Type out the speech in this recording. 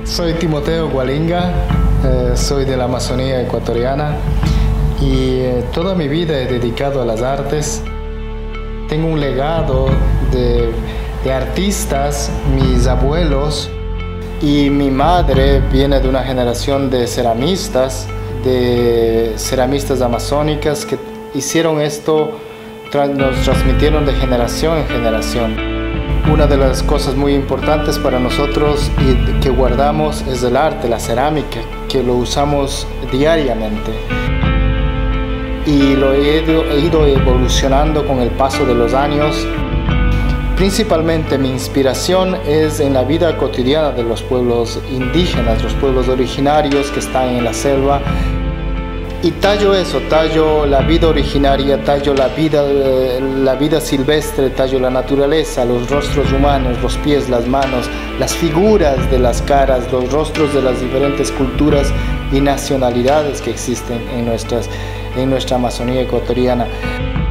Soy Timoteo Gualinga, soy de la Amazonía ecuatoriana y toda mi vida he dedicado a las artes. Tengo un legado de artistas, mis abuelos y mi madre viene de una generación de ceramistas amazónicas que hicieron esto, nos transmitieron de generación en generación. Una de las cosas muy importantes para nosotros y que guardamos es el arte, la cerámica, que lo usamos diariamente. Y lo he ido evolucionando con el paso de los años. Principalmente mi inspiración es en la vida cotidiana de los pueblos indígenas, los pueblos originarios que están en la selva. Y tallo eso, tallo la vida originaria, tallo la vida silvestre, tallo la naturaleza, los rostros humanos, los pies, las manos, las figuras de las caras, los rostros de las diferentes culturas y nacionalidades que existen en nuestra Amazonía ecuatoriana.